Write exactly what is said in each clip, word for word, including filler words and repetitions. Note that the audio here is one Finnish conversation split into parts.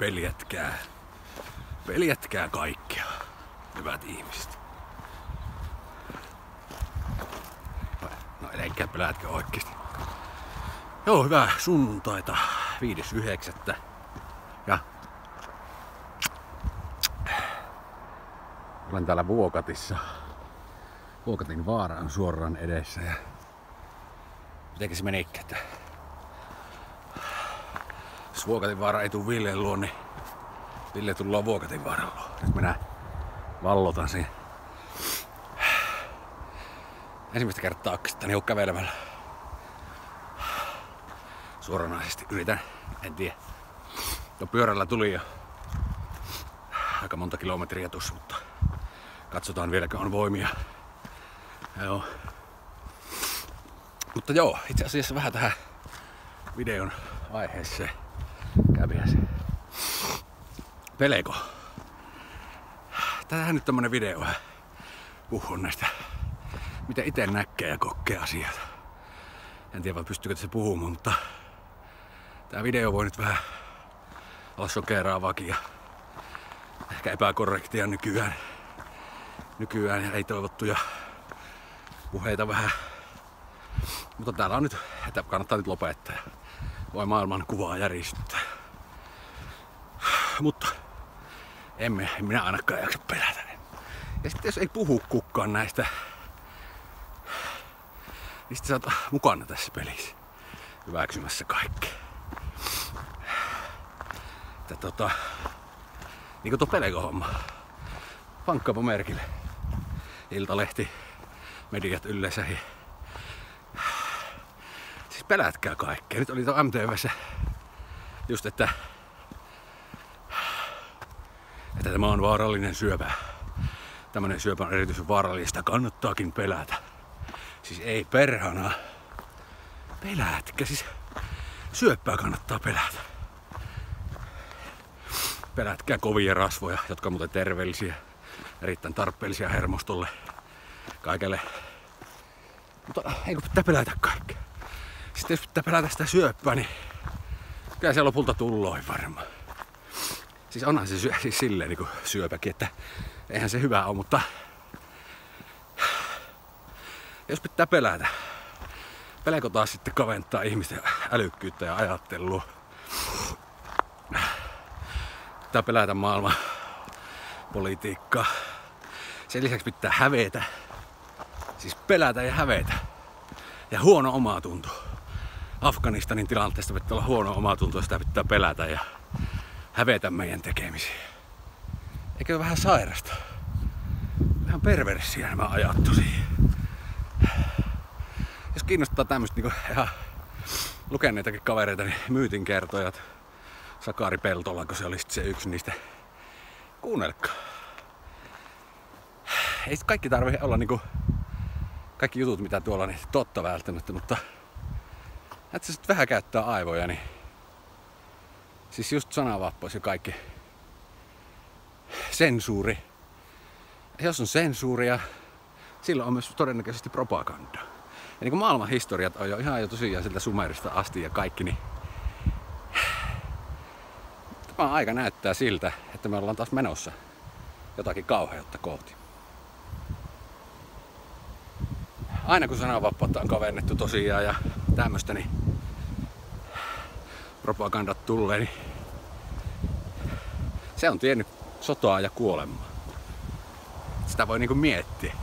peljätkää. Peljätkää kaikkea, hyvät ihmiset. No eikä pelätkö oikeesti. Joo, hyvää sunnuntaita, viides yhdeksättä Ja olen täällä Vuokatissa. Vuokatin vaara on suoraan edessä ja mitenkä se menikään, että jos Vuokatin vaara ei tuu Villen luo, niin Ville tullaan Vuokatin vaaran luo. Nyt minä vallotan sen. Ensimmäistä kertaa oikeastaan niin kävelemällä. Suoranaisesti yritän, en tiedä. No pyörällä tuli jo aika monta kilometriä tuossa, mutta katsotaan vieläkö on voimia. Joo. Mutta joo, itse asiassa vähän tähän videon aiheeseen käviä se. Peleko. Tämähän nyt tämmönen video puhun näistä, mitä itse näkee ja kokee asiat. En tiedä vaan pystyykö se puhumaan, mutta tää video voi nyt vähän olla shokeraavaakin ja ehkä epäkorrektia nykyään. Nykyään ja ei toivottuja puheita vähän. Mutta täällä on nyt, että kannattaa nyt lopettaa. Voi maailman kuvaa järistyttää. Mutta emme, en minä ainakaan jaksa pelätä. Ja sitten jos ei puhu kukaan näistä, niin sitten sä oot mukana tässä pelissä. Hyväksymässä kaikkea. Että tota, niinku tuo Peleko-homma. Pankkaapa merkille. Iltalehti, mediat yleensä. Siis pelätkää kaikkea. Nyt oli tuo M T V:ssä just, että, että tämä on vaarallinen syöpä. Tämmönen syöpä on erityisen vaarallista, kannattaakin pelätä. Siis ei perhana. Pelätkä, siis syöppää kannattaa pelätä. Pelätkää kovia rasvoja, jotka on muuten terveellisiä, erittäin tarpeellisia hermostolle, kaikelle. Mutta ei kun pitää pelätä kaikkea. Sitten jos pitää pelätä sitä syöppää, niin kyllä se lopulta tulloi varmaan. Siis onhan se syö, siis silleen niin kuin syöpäkin, että eihän se hyvä ole, mutta jos pitää pelätä. Pelko taas sitten kaventaa ihmisten älykkyyttä ja ajattelua. Pitää pelätä maailman politiikkaa. Sen lisäksi pitää hävetä. Siis pelätä ja hävetä. Ja huono omatunto. Afganistanin tilanteesta pitää olla huono omatunto, sitä pitää pelätä ja hävetä meidän tekemisiä. Eikö vähän sairasta? Vähän perversiä nämä ajat tosiaan. Jos kiinnostaa tämmöistä niinku ihan lukeneitakin kavereita, niin myytinkertojat Sakari Peltola, kun se oli se yksi niistä. Kuunnelkaa. Ei kaikki tarvitse olla niinku kaikki jutut mitä tuolla niin totta välttämättä, mutta että se sit vähän käyttää aivoja, niin siis just sananvapaus ja kaikki sensuuri. Ja jos on sensuuria, silloin on myös todennäköisesti propagandaa. Ja niin kuin maailman historiat on jo ihan jo tosiaan sieltä Sumerista asti ja kaikki, niin tämä aika näyttää siltä, että me ollaan taas menossa jotakin kauheutta kohti. Aina kun sananvapautta on kavennettu tosiaan ja tämmöstä, niin propagandat tulee, niin se on tiennyt sotaa ja kuolemaa. Sitä voi niinku miettiä.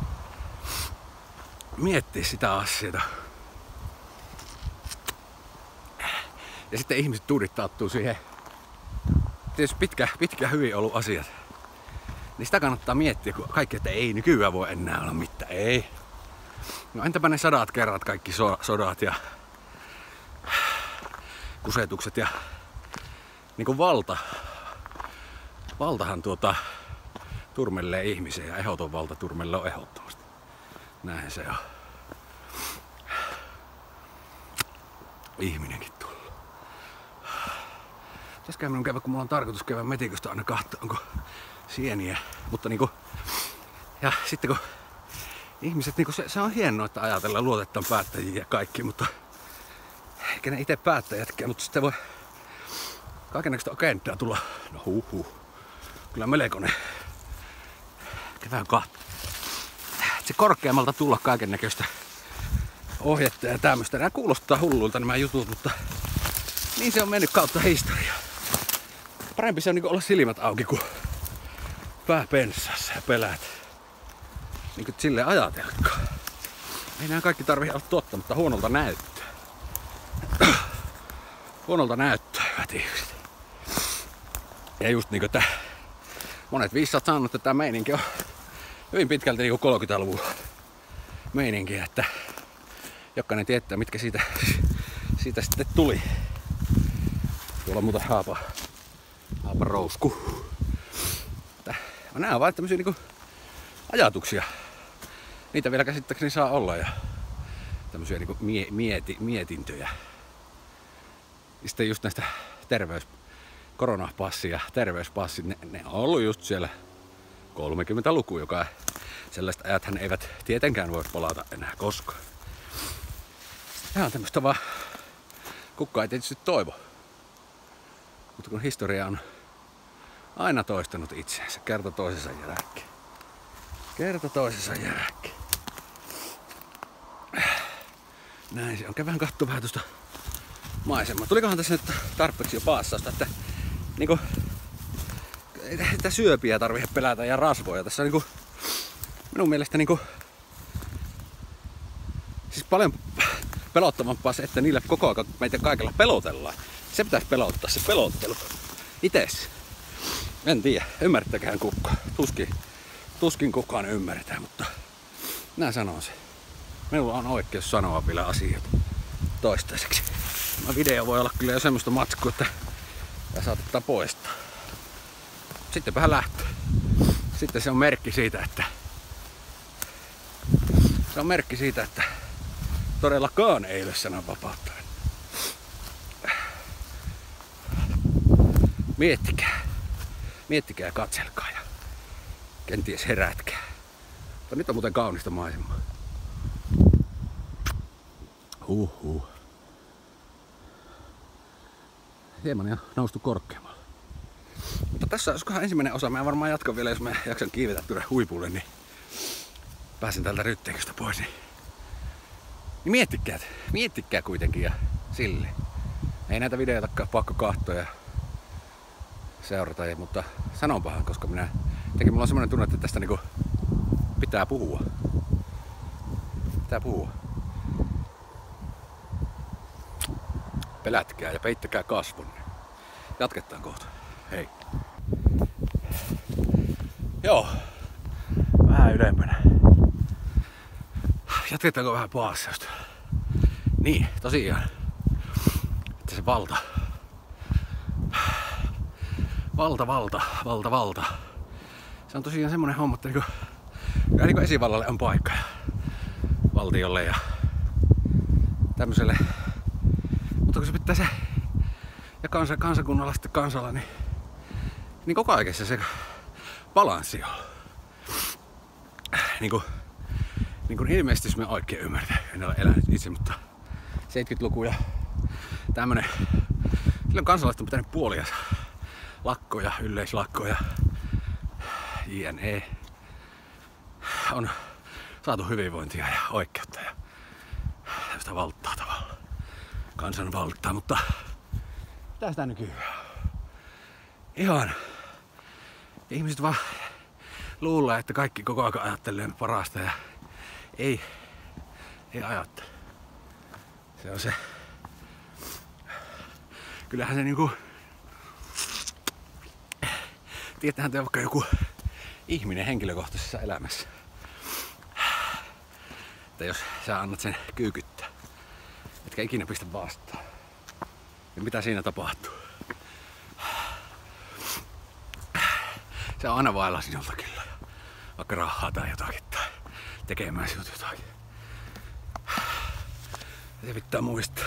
Miettiä sitä asiaa. Ja sitten ihmiset tuudittautuu siihen. Tietysti pitkä, pitkä hyvin ollut asiat. Niin sitä kannattaa miettiä, kun kaikki, että ei nykyään voi enää olla mitään. Ei. No entäpä ne sadat kerrat kaikki so- sodat ja kusetukset ja niinku valta. Valtahan tuota turmelee ihmisiä ja ehdoton valta turmelee on ehdottomasti. Näin se on. Ihminenkin tullut. Pitäisikään minun käydä, kun mulla on tarkoitus käydä metiköstä aina katsoa, onko sieniä. Mutta niinku, ja sitten kun ihmiset, niinku se, se on hienoa, että ajatellaan luotetaan päättäjiä ja kaikki, mutta eikä ne itse päättäjätkään, mutta sitten voi Kaikennäköistä kenttää tulla. No huh huh. Kyllä melkoinen kevään kahta. Se korkeammalta tulla kaikennäköistä ohjetta ja tämmöstä. Nämä kuulostaa hullulta nämä jutut, mutta niin se on mennyt kautta historiaa. Parempi se on niinku olla silmät auki kuin pää penssassa ja pelät. Niinku silleen ajatelkaa. Ei nämä kaikki tarvitse olla totta, mutta huonolta näyttää. Huonolta näyttää, hyvät ihmiset. Ja just niinku tää monet viissaat sanoo, että tää meininki on hyvin pitkälti niinku kolmekymmentäluvun meininkiä, että jokainen tietää, mitkä siitä, siitä sitten tuli. Tuolla on muuten haapa, haapa rousku. Nämä on vaan tämmösiä niinku ajatuksia. Niitä vielä käsittääkseni saa olla ja tämmösiä niinku mie, mieti, mietintöjä. Ja sitten just näistä terveys, koronapassi ja terveyspassi, ne, ne on ollut just siellä kolmekymmentäluku, joka sellaiset ajathan eivät tietenkään voi palata enää koskaan. Tämä on tämmöstä vaan, kukaan ei tietysti toivo. Mutta kun historia on aina toistanut itseensä, kerta toisensa jälkeen. Kerta toisensa jälkeen. Näin se on. Käydään katsoa vähän tuosta maisemaa. Tulikohan tässä nyt tarpeeksi jo paassausta, että niinku ei tätä syöpiä tarvitse pelätä ja rasvoja. Tässä on niinku minun mielestä niinku siis paljon pelottavampaa se, että niillä koko ajan meitä kaikilla pelotellaan. Se pitäisi pelottaa, se pelottelu. Ites. En tiedä, ymmärtäkään kukaan. Tuskin, tuskin kukaan ymmärtää, mutta minä sanon se. Minulla on oikeus sanoa vielä asioita toistaiseksi. Tämä video voi olla kyllä jo semmoista matskua, että tämä saatetaan poistaa. Sittenpähän lähtee. Sitten se on merkki siitä, että se on merkki siitä, että todellakaan ei ole sananvapautta. Miettikää. Miettikää ja katselkaa ja kenties herätkää. Mutta nyt on muuten kaunista maisemaa. Huhhuh. Hieman on noustu korkeammalle. Mutta tässä olisikohan ensimmäinen osa. Mä varmaan jatkan vielä, jos mä jaksan kiivetä tuonne huipulle, niin pääsen täältä rytteiköstä pois. Niin, niin miettikää, miettikää kuitenkin ja silleen. Ei näitä videoita pakko kahtoa ja seurata, mutta sanonpahan, koska minä tekin mulla on semmoinen tunne, että tästä niinku pitää puhua. Pitää puhua. Pelätkää ja peittäkää kasvonne. Jatketaan kohta. Hei. Joo. Vähän ylempänä. Jatketaanko vähän paassausta? Niin, tosiaan. Että se valta. Valta, valta, valta, valta. Se on tosiaan semmonen homma, että niinku, niinku esivallalle on paikka ja valtiolle ja tämmöiselle. Mutta kun se pitää se ja kansa, kansakunnalla sitten kansalla, niin, niin koko aikessa se balanssi on. Niin kuin, niin kuin ilmeisesti jos me oikein ymmärtää, en ole elänyt itse, mutta seitsemänkymmentäluku ja tämmönen, silloin kansalaiset on pitänyt puolia lakkoja, yleislakkoja, jne. On saatu hyvinvointia ja oikeutta ja tästä valtaa tavallaan. Kansan valtaa, mutta mitä sitä nykyään? Ihan ihmiset vaan luulee, että kaikki koko ajan ajattelee parasta ja ei, ei ajattele. Se on se. Kyllähän se niinku tietäähän te vaikka joku ihminen henkilökohtaisessa elämässä. Että jos sä annat sen kyykyttää, etkä ikinä pistä vastaan, niin mitä siinä tapahtuu? Se on aina vailla sinulta kyllä. Vaikka rahaa tai jotakin tai tekemään sinut jotakin. Se pitää muistaa.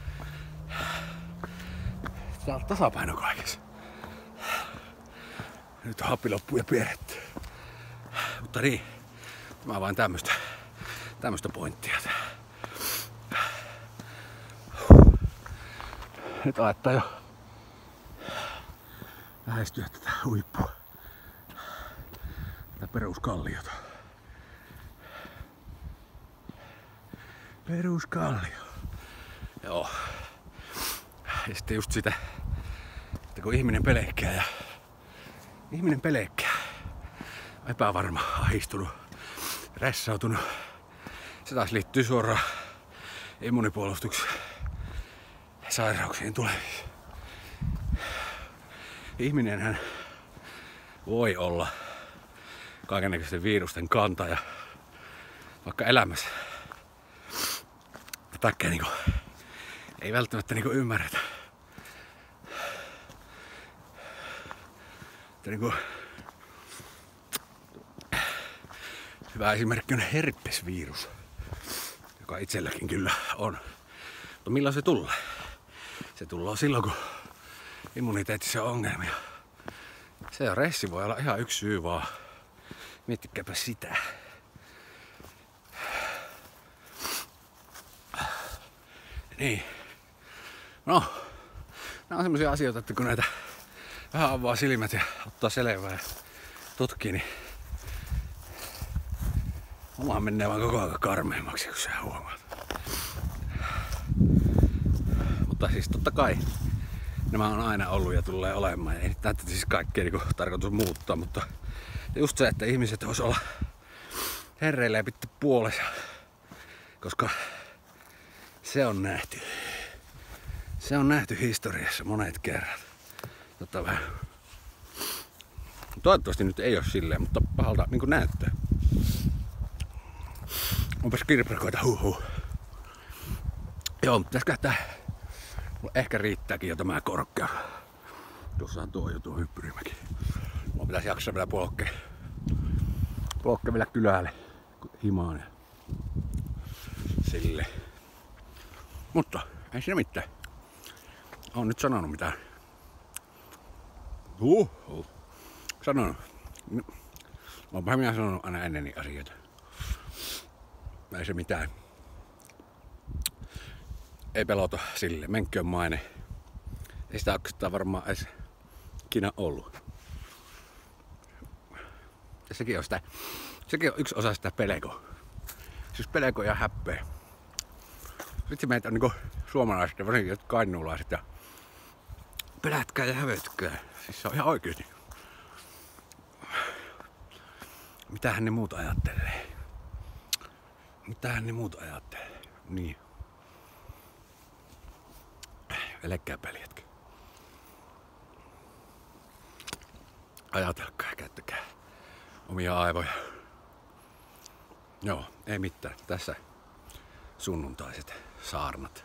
Tää on tasapaino kaikessa. Nyt on happi loppu ja pieretty. Mutta niin, tämä on vain tämmöstä, tämmöstä pointtia. Nyt ajettaa jo lähestyä tätä huippua. Tätä peruskalliota. Peruskallio. Joo. Ja sitten just sitä, että kun ihminen pelkkää ja ihminen pelkkää, epävarma, ahistunut, ressautunut. Se taas liittyy suoraan immunipuolustukseen ja sairauksiin tuleviin. Ihminenhän voi olla kaikennäköisten virusten kantaja vaikka elämässä. Takia niinku ei välttämättä niinku ymmärretä. Että niinku hyvä esimerkki on herpesvirus, joka itselläkin kyllä on. Mutta milloin se tulee? Se tulee silloin, kun immuniteetissä on ongelmia. Se ressi voi olla ihan yksi syy vaan. Miettikääpä sitä. Niin. No, nämä on semmosia asioita, että kun näitä vähän avaa silmät ja ottaa selvää ja tutkii, niin omahan menee vaan koko ajan karmeimmaksi, kun sä huomaat. Mutta siis totta kai nämä on aina ollut ja tulee olemaan. Ei näitä siis kaikkea niin tarkoitus muuttaa, mutta just se, että ihmiset vois olla herreillä ja pitää puolessa, koska se on nähty. Se on nähty historiassa monet kerrat. Totta vähän. Toivottavasti nyt ei oo silleen, mutta pahalta niin kuin näyttää. Onpas kirprakoita, huuhuu. Joo, pitäisikö tää... Mulla ehkä riittääkin jo tämä korkea. Tuossa on tuo jo tuo hyppyrimäki. Mulla pitäisi jaksaa vielä polkkea. Polkkea vielä kylälle himaan ja sille. Mutta ei siinä mitään. Oon nyt sanonut mitään. Huh, huh. Sanonut. No, oonpahan minä sanonut aina enneni asioita. Ei se mitään. Ei pelota sille. Menköön maine. Ei sitä oikeastaan varmaan edes ikinä ollut. Ja sekin on sitä. Sekin on yksi osa sitä pelkoa. Siis pelko ja häppeä. Sitten meitä on niinku suomalaiset ja varsinkin kainuulaiset ja pelätkää ja hävetkää. Siis se on ihan oikeesti. Mitähän ne muut ajattelee? Mitähän ne muut ajattelee? Niin. Elekää peliätkä. Ajatelkaa ja käyttäkää omia aivoja. Joo, ei mitään. Tässä sunnuntaiset saarnat.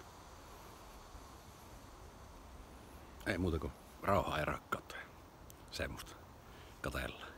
Ei muuta kuin rauhaa ja rakkautta. Semmoista. Katellaan.